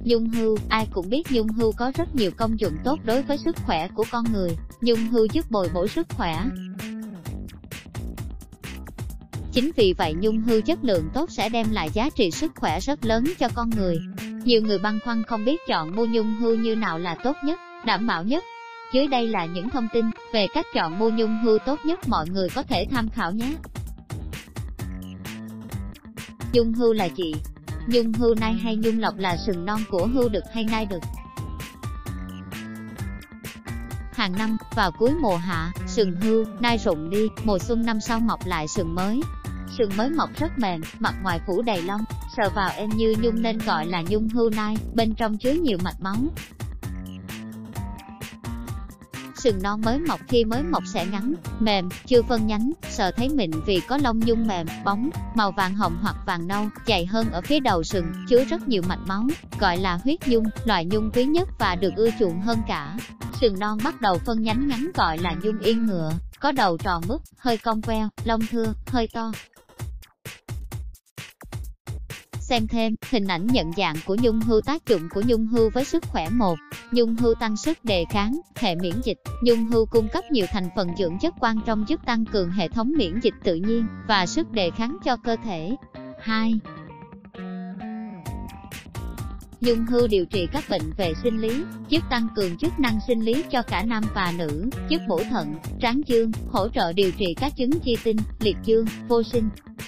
Nhung hưu, ai cũng biết nhung hưu có rất nhiều công dụng tốt đối với sức khỏe của con người. Nhung hưu giúp bồi bổ sức khỏe. Chính vì vậy nhung hưu chất lượng tốt sẽ đem lại giá trị sức khỏe rất lớn cho con người. Nhiều người băn khoăn không biết chọn mua nhung hưu như nào là tốt nhất, đảm bảo nhất. Dưới đây là những thông tin về cách chọn mua nhung hưu tốt nhất mọi người có thể tham khảo nhé. Nhung hưu là gì? Nhung hưu nai hay nhung lọc là sừng non của hưu đực hay nai đực. Hàng năm, vào cuối mùa hạ, sừng hưu, nai rụng đi, mùa xuân năm sau mọc lại sừng mới. Sừng mới mọc rất mềm, mặt ngoài phủ đầy lông, sờ vào êm như nhung nên gọi là nhung hưu nai, bên trong chứa nhiều mạch máu. Sừng non mới mọc khi mới mọc sẽ ngắn, mềm, chưa phân nhánh, sờ thấy mịn vì có lông nhung mềm, bóng, màu vàng hồng hoặc vàng nâu, dày hơn ở phía đầu sừng, chứa rất nhiều mạch máu, gọi là huyết nhung, loại nhung quý nhất và được ưa chuộng hơn cả. Sừng non bắt đầu phân nhánh ngắn gọi là nhung yên ngựa, có đầu tròn mứt, hơi cong queo, lông thưa, hơi to. Xem thêm, hình ảnh nhận dạng của nhung hưu. Tác dụng của nhung hưu với sức khỏe. 1. Nhung hưu tăng sức đề kháng, hệ miễn dịch. Nhung hưu cung cấp nhiều thành phần dưỡng chất quan trọng giúp tăng cường hệ thống miễn dịch tự nhiên và sức đề kháng cho cơ thể. 2. Nhung hưu điều trị các bệnh về sinh lý, giúp tăng cường chức năng sinh lý cho cả nam và nữ, giúp bổ thận, tráng dương, hỗ trợ điều trị các chứng chi tinh, liệt dương, vô sinh.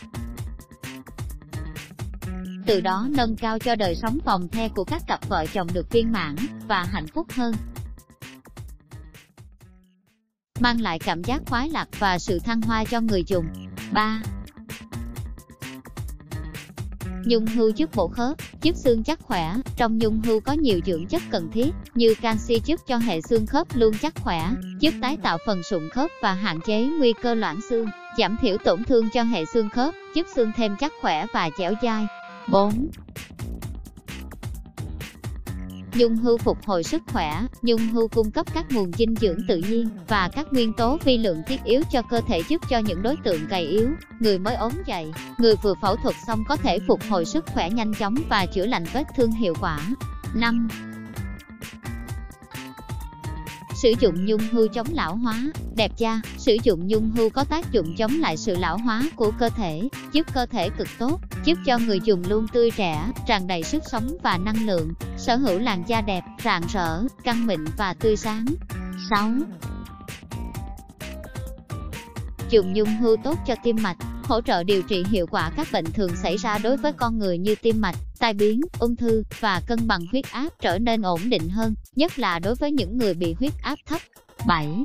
Từ đó nâng cao cho đời sống vòng the của các cặp vợ chồng được viên mãn và hạnh phúc hơn. Mang lại cảm giác khoái lạc và sự thăng hoa cho người dùng. 3. Nhung hưu giúp bổ khớp, giúp xương chắc khỏe. Trong nhung hưu có nhiều dưỡng chất cần thiết, như canxi giúp cho hệ xương khớp luôn chắc khỏe, giúp tái tạo phần sụn khớp và hạn chế nguy cơ loãng xương, giảm thiểu tổn thương cho hệ xương khớp, giúp xương thêm chắc khỏe và dẻo dai. 4. Nhung hưu phục hồi sức khỏe. Nhung hưu cung cấp các nguồn dinh dưỡng tự nhiên và các nguyên tố vi lượng thiết yếu cho cơ thể, giúp cho những đối tượng gầy yếu, người mới ốm dậy, người vừa phẫu thuật xong có thể phục hồi sức khỏe nhanh chóng và chữa lành vết thương hiệu quả. 5. Sử dụng nhung hưu chống lão hóa, đẹp da. Sử dụng nhung hưu có tác dụng chống lại sự lão hóa của cơ thể, giúp cơ thể cực tốt, giúp cho người dùng luôn tươi trẻ, tràn đầy sức sống và năng lượng, sở hữu làn da đẹp, rạng rỡ, căng mịn và tươi sáng. 6. Dùng nhung hưu tốt cho tim mạch, hỗ trợ điều trị hiệu quả các bệnh thường xảy ra đối với con người như tim mạch, tai biến, ung thư và cân bằng huyết áp trở nên ổn định hơn, nhất là đối với những người bị huyết áp thấp. 7.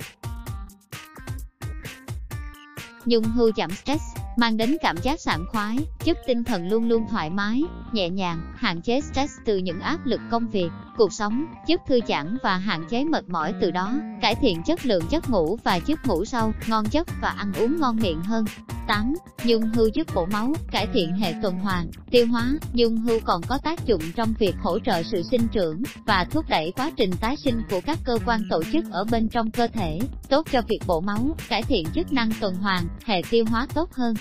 Nhung hưu giảm stress, mang đến cảm giác sảng khoái, giúp tinh thần luôn luôn thoải mái, nhẹ nhàng, hạn chế stress từ những áp lực công việc, cuộc sống, giúp thư giãn và hạn chế mệt mỏi, từ đó cải thiện chất lượng giấc ngủ và giúp ngủ sâu, ngon giấc và ăn uống ngon miệng hơn. 8. Nhung hưu giúp bổ máu, cải thiện hệ tuần hoàn, tiêu hóa. Nhung hưu còn có tác dụng trong việc hỗ trợ sự sinh trưởng và thúc đẩy quá trình tái sinh của các cơ quan tổ chức ở bên trong cơ thể, tốt cho việc bổ máu, cải thiện chức năng tuần hoàn, hệ tiêu hóa tốt hơn.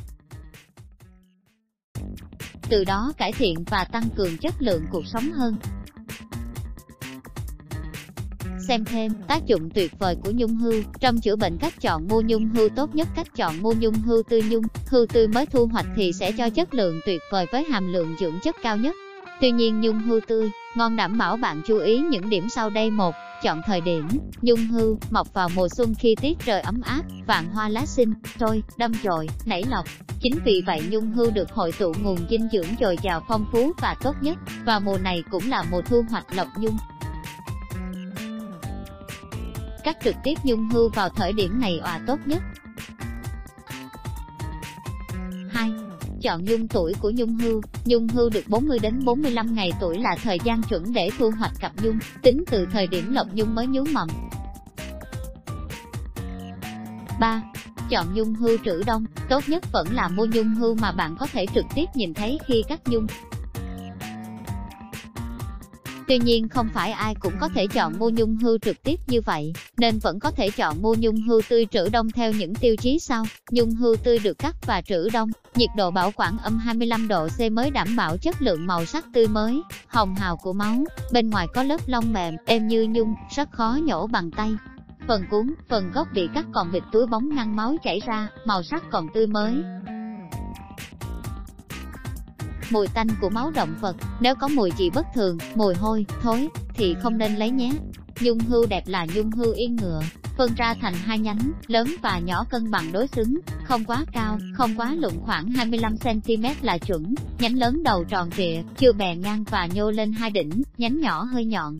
Từ đó cải thiện và tăng cường chất lượng cuộc sống hơn. Xem thêm, tác dụng tuyệt vời của nhung hưu trong chữa bệnh. Cách chọn mua nhung hưu tốt nhất. Cách chọn mua nhung hưu tươi. Nhung hưu tươi mới thu hoạch thì sẽ cho chất lượng tuyệt vời với hàm lượng dưỡng chất cao nhất. Tuy nhiên nhung hưu tươi ngon đảm bảo bạn chú ý những điểm sau đây. 1. Chọn thời điểm. Nhung hưu mọc vào mùa xuân khi tiết trời ấm áp, vạn hoa lá xinh, trôi, đâm chồi, nảy lọc. Chính vì vậy nhung hưu được hội tụ nguồn dinh dưỡng dồi dào, phong phú và tốt nhất. Và mùa này cũng là mùa thu hoạch lộc nhung. Cắt trực tiếp nhung hưu vào thời điểm này tốt nhất. 2. Chọn nhung tuổi của nhung hưu. Nhung hưu được 40 đến 45 ngày tuổi là thời gian chuẩn để thu hoạch cặp nhung, tính từ thời điểm lộc nhung mới nhú mầm. 3. Chọn nhung hưu trữ đông. Tốt nhất vẫn là mua nhung hưu mà bạn có thể trực tiếp nhìn thấy khi cắt nhung. Tuy nhiên không phải ai cũng có thể chọn mua nhung hươu trực tiếp như vậy, nên vẫn có thể chọn mua nhung hươu tươi trữ đông theo những tiêu chí sau. Nhung hươu tươi được cắt và trữ đông, nhiệt độ bảo quản âm 25 độ C mới đảm bảo chất lượng màu sắc tươi mới, hồng hào của máu. Bên ngoài có lớp lông mềm, êm như nhung, rất khó nhổ bằng tay. Phần cuống, phần gốc bị cắt còn bịt túi bóng ngăn máu chảy ra, màu sắc còn tươi mới. Mùi tanh của máu động vật, nếu có mùi gì bất thường, mùi hôi, thối, thì không nên lấy nhé. Nhung hươu đẹp là nhung hươu yên ngựa, phân ra thành hai nhánh, lớn và nhỏ cân bằng đối xứng, không quá cao, không quá lụng, khoảng 25 cm là chuẩn. Nhánh lớn đầu tròn trịa, chưa bè ngang và nhô lên hai đỉnh, nhánh nhỏ hơi nhọn.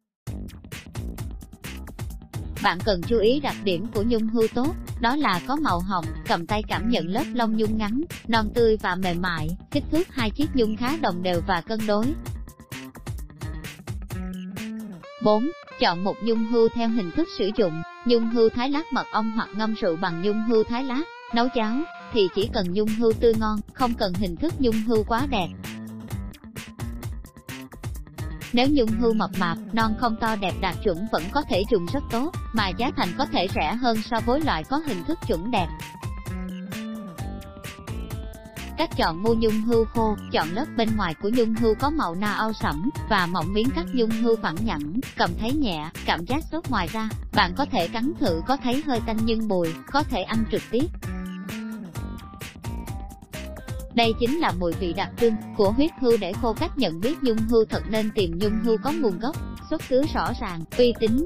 Bạn cần chú ý đặc điểm của nhung hươu tốt, đó là có màu hồng, cầm tay cảm nhận lớp lông nhung ngắn, non tươi và mềm mại, kích thước hai chiếc nhung khá đồng đều và cân đối. 4. Chọn một nhung hươu theo hình thức sử dụng. Nhung hươu thái lát mật ong hoặc ngâm rượu bằng nhung hươu thái lát, nấu cháo, thì chỉ cần nhung hươu tươi ngon, không cần hình thức nhung hươu quá đẹp. Nếu nhung hươu mập mạp, non không to đẹp đạt chuẩn vẫn có thể dùng rất tốt, mà giá thành có thể rẻ hơn so với loại có hình thức chuẩn đẹp. Cách chọn mua nhung hươu khô. Chọn lớp bên ngoài của nhung hươu có màu na au sẫm và mỏng, miếng cắt nhung hươu phẳng nhẵn, cầm thấy nhẹ, cảm giác tốt. Ngoài ra, bạn có thể cắn thử, có thấy hơi tanh nhưng bùi, có thể ăn trực tiếp. Đây chính là mùi vị đặc trưng của huyết hươu. Để khô cách nhận biết nhung hươu thật nên tìm nhung hươu có nguồn gốc, xuất xứ rõ ràng, uy tín.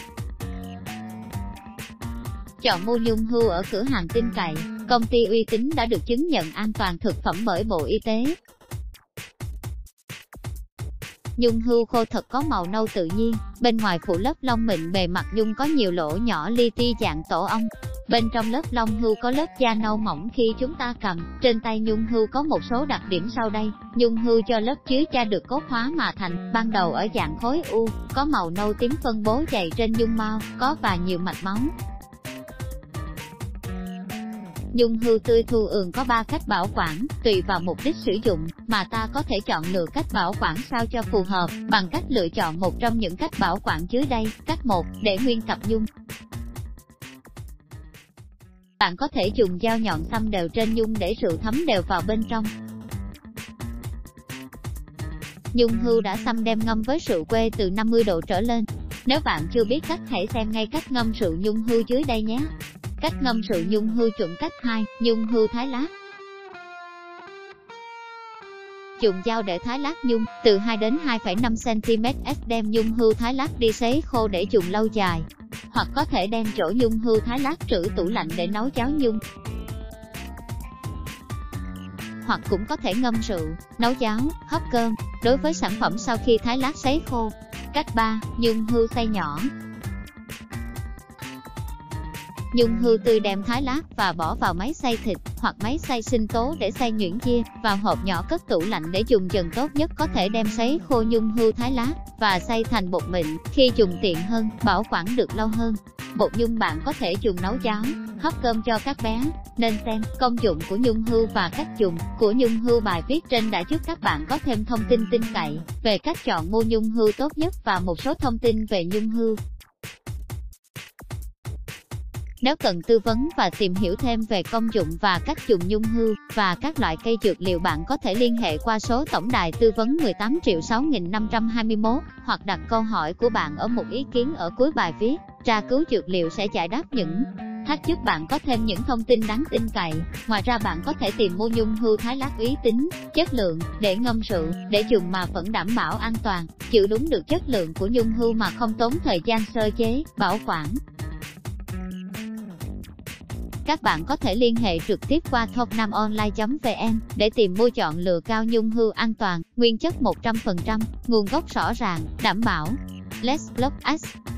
Chọn mua nhung hươu ở cửa hàng tin cậy, công ty uy tín đã được chứng nhận an toàn thực phẩm bởi Bộ Y tế. Nhung hươu khô thật có màu nâu tự nhiên, bên ngoài phủ lớp lông mịn, bề mặt nhung có nhiều lỗ nhỏ li ti dạng tổ ong. Bên trong lớp lông hươu có lớp da nâu mỏng khi chúng ta cầm. Trên tay nhung hươu có một số đặc điểm sau đây. Nhung hươu cho lớp chứa da được cốt hóa mà thành, ban đầu ở dạng khối u, có màu nâu tím phân bố dày trên nhung mao, có và nhiều mạch máu. Nhung hươu tươi thu ường có 3 cách bảo quản, tùy vào mục đích sử dụng, mà ta có thể chọn lựa cách bảo quản sao cho phù hợp, bằng cách lựa chọn một trong những cách bảo quản dưới đây. Cách 1. Để nguyên cặp nhung. Bạn có thể dùng dao nhọn xăm đều trên nhung để rượu thấm đều vào bên trong. Nhung hươu đã xăm đem ngâm với rượu quê từ 50 độ trở lên. Nếu bạn chưa biết cách, hãy xem ngay cách ngâm rượu nhung hươu dưới đây nhé. Cách ngâm rượu nhung hươu chuẩn. Cách 2. Nhung hươu thái lát. Dùng dao để thái lát nhung, từ 2 đến 2,5 cm. Đem nhung hươu thái lát đi sấy khô để dùng lâu dài. Hoặc có thể đem rổ nhung hươu thái lát trữ tủ lạnh để nấu cháo nhung. Hoặc cũng có thể ngâm rượu, nấu cháo, hấp cơm, đối với sản phẩm sau khi thái lát sấy khô. Cách 3. Nhung hươu xay nhỏ. Nhung hươu tươi đem thái lát và bỏ vào máy xay thịt hoặc máy xay sinh tố để xay nhuyễn chia vào hộp nhỏ, cất tủ lạnh để dùng dần. Tốt nhất có thể đem sấy khô nhung hươu thái lát và xay thành bột mịn, khi dùng tiện hơn, bảo quản được lâu hơn. Bột nhung bạn có thể dùng nấu cháo, hấp cơm cho các bé. Nên xem công dụng của nhung hươu và cách dùng của nhung hươu. Bài viết trên đã giúp các bạn có thêm thông tin tin cậy về cách chọn mua nhung hươu tốt nhất và một số thông tin về nhung hươu. Nếu cần tư vấn và tìm hiểu thêm về công dụng và cách dùng nhung hươu và các loại cây dược liệu, bạn có thể liên hệ qua số tổng đài tư vấn 18.6521 hoặc đặt câu hỏi của bạn ở một ý kiến ở cuối bài viết. Tra cứu dược liệu sẽ giải đáp những thắc giúp bạn có thêm những thông tin đáng tin cậy. Ngoài ra bạn có thể tìm mua nhung hươu thái lát uy tín, chất lượng, để ngâm rượu, để dùng mà vẫn đảm bảo an toàn, giữ đúng được chất lượng của nhung hươu mà không tốn thời gian sơ chế, bảo quản. Các bạn có thể liên hệ trực tiếp qua thôcnamonline.vn để tìm mua chọn lựa cao nhung hươu an toàn, nguyên chất 100%, nguồn gốc rõ ràng, đảm bảo. Let's Block Us